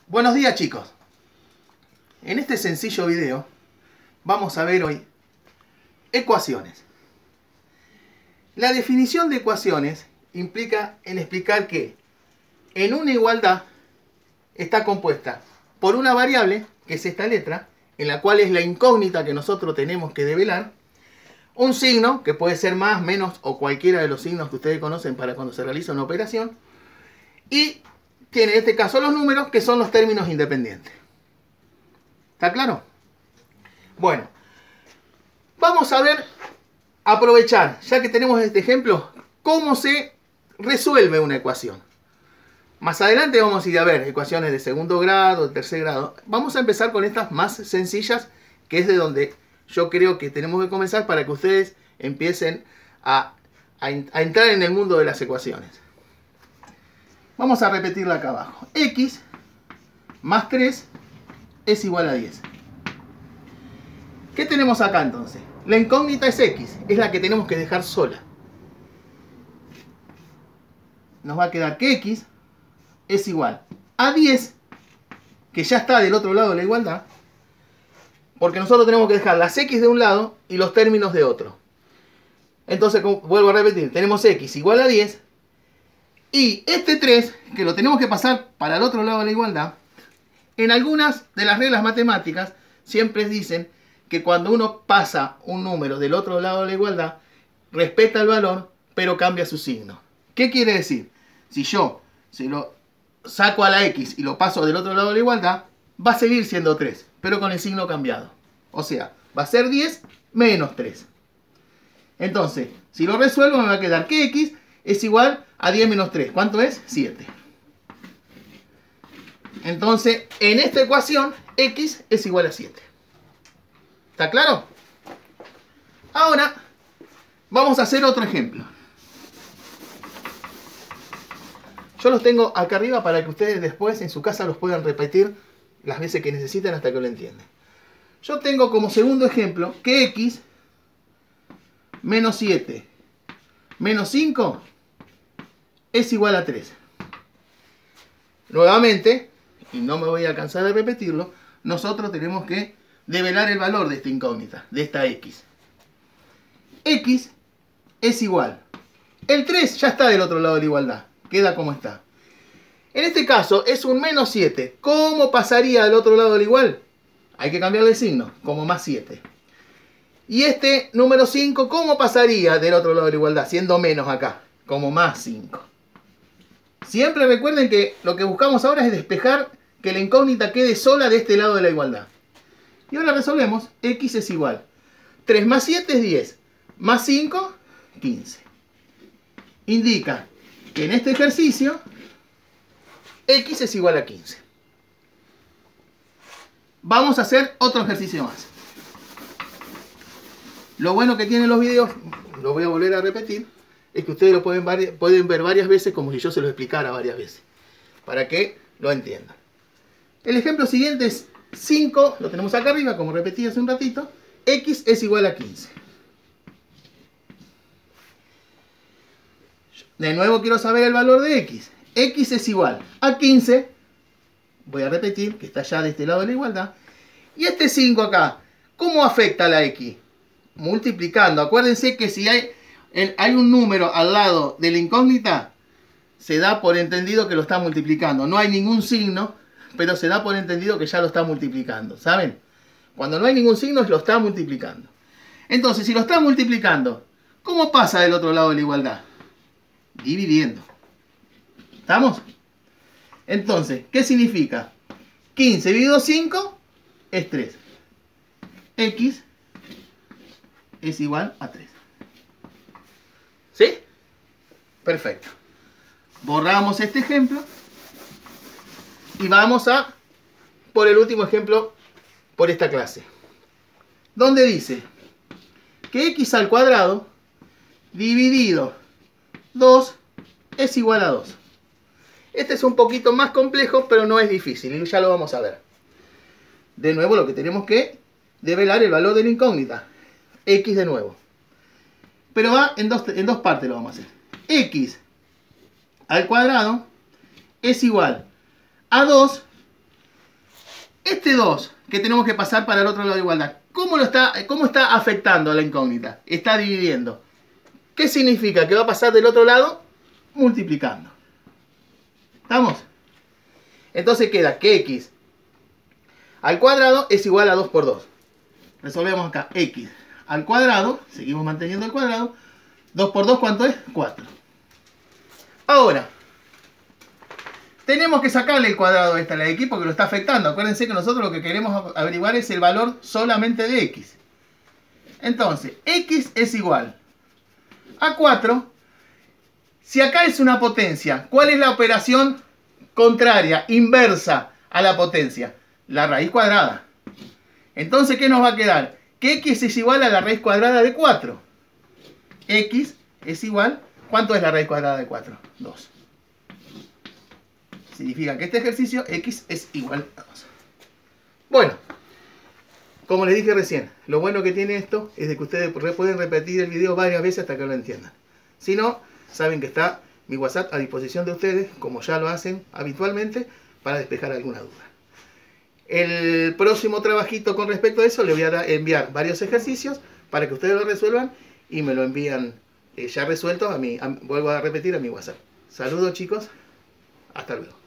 Buenos días, chicos. En este sencillo video vamos a ver hoy ecuaciones. La definición de ecuaciones implica en explicar que en una igualdad está compuesta por una variable, que es esta letra, en la cual es la incógnita que nosotros tenemos que develar, un signo, que puede ser más, menos o cualquiera de los signos que ustedes conocen para cuando se realiza una operación, y tiene en este caso los números, que son los términos independientes. ¿Está claro? Bueno, vamos a ver, aprovechar, ya que tenemos este ejemplo, cómo se resuelve una ecuación. Más adelante vamos a ir a ver ecuaciones de segundo grado, de tercer grado. Vamos a empezar con estas más sencillas, que es de donde yo creo que tenemos que comenzar para que ustedes empiecen a entrar en el mundo de las ecuaciones. Vamos a repetirla acá abajo. X más 3 es igual a 10. ¿Qué tenemos acá entonces? La incógnita es X, es la que tenemos que dejar sola. Nos va a quedar que X es igual a 10, que ya está del otro lado de la igualdad, porque nosotros tenemos que dejar las X de un lado y los términos de otro. Entonces, vuelvo a repetir, tenemos X igual a 10, y este 3, que lo tenemos que pasar para el otro lado de la igualdad, en algunas de las reglas matemáticas siempre dicen que cuando uno pasa un número del otro lado de la igualdad, respeta el valor, pero cambia su signo. ¿Qué quiere decir? Si yo se lo saco a la X y lo paso del otro lado de la igualdad, va a seguir siendo 3, pero con el signo cambiado. O sea, va a ser 10 menos 3. Entonces, si lo resuelvo, me va a quedar que X es igual a 10 menos 3. ¿Cuánto es? 7. Entonces, en esta ecuación, X es igual a 7. ¿Está claro? Ahora, vamos a hacer otro ejemplo. Yo los tengo acá arriba para que ustedes después en su casa los puedan repetir las veces que necesiten hasta que lo entiendan. Yo tengo como segundo ejemplo que X menos 7 menos 5 es igual a 3. Nuevamente, y no me voy a cansar de repetirlo, nosotros tenemos que develar el valor de esta incógnita, de esta X. X es igual. El 3 ya está del otro lado de la igualdad, queda como está. En este caso es un menos 7. ¿Cómo pasaría del otro lado de la igual? Hay que cambiarle el signo, como más 7. Y este número 5, ¿cómo pasaría del otro lado de la igualdad? Siendo menos acá, como más 5. Siempre recuerden que lo que buscamos ahora es despejar que la incógnita quede sola de este lado de la igualdad. Y ahora resolvemos. X es igual. 3 más 7 es 10. Más 5, 15. Indica que en este ejercicio X es igual a 15. Vamos a hacer otro ejercicio más. Lo bueno que tienen los videos, lo voy a volver a repetir, es que ustedes lo pueden ver varias veces, como si yo se lo explicara varias veces, para que lo entiendan. El ejemplo siguiente es 5, lo tenemos acá arriba, como repetí hace un ratito. X es igual a 15. De nuevo quiero saber el valor de X. X es igual a 15. Voy a repetir que está ya de este lado de la igualdad. Y este 5 acá, ¿cómo afecta a la X? Multiplicando. Acuérdense que si hay un número al lado de la incógnita, se da por entendido que lo está multiplicando. No hay ningún signo, pero se da por entendido que ya lo está multiplicando. ¿Saben? Cuando no hay ningún signo, lo está multiplicando. Entonces, si lo está multiplicando, ¿cómo pasa del otro lado de la igualdad? Dividiendo. ¿Estamos? Entonces, ¿qué significa? 15 dividido 5 es 3. X es igual a 3. ¿Sí? Perfecto. Borramos este ejemplo y vamos a por el último ejemplo por esta clase, donde dice que X al cuadrado dividido 2 es igual a 2. Este es un poquito más complejo, pero no es difícil y ya lo vamos a ver. De nuevo, lo que tenemos que develar el valor de la incógnita. X de nuevo. Pero va en dos partes lo vamos a hacer. X al cuadrado es igual a 2 Este 2 que tenemos que pasar para el otro lado de igualdad, ¿cómo está afectando a la incógnita? Está dividiendo. ¿Qué significa? Que va a pasar del otro lado multiplicando. ¿Estamos? Entonces queda que x al cuadrado es igual a 2 por 2. Resolvemos acá. X al cuadrado, seguimos manteniendo el cuadrado. 2 por 2, ¿cuánto es? 4. Ahora, tenemos que sacarle el cuadrado a esta, la de x, porque lo está afectando. Acuérdense que nosotros lo que queremos averiguar es el valor solamente de x. Entonces, x es igual a 4. Si acá es una potencia, ¿cuál es la operación contraria, inversa a la potencia? La raíz cuadrada. Entonces, ¿qué nos va a quedar? Que x es igual a la raíz cuadrada de 4. X es igual, ¿cuánto es la raíz cuadrada de 4? 2. Significa que este ejercicio x es igual a 2. Bueno, como les dije recién, lo bueno que tiene esto es de que ustedes pueden repetir el video varias veces hasta que lo entiendan. Si no, saben que está mi WhatsApp a disposición de ustedes, como ya lo hacen habitualmente, para despejar alguna duda. El próximo trabajito con respecto a eso, les voy a enviar varios ejercicios para que ustedes lo resuelvan y me lo envían ya resuelto vuelvo a repetir, a mi WhatsApp. Saludos chicos, hasta luego.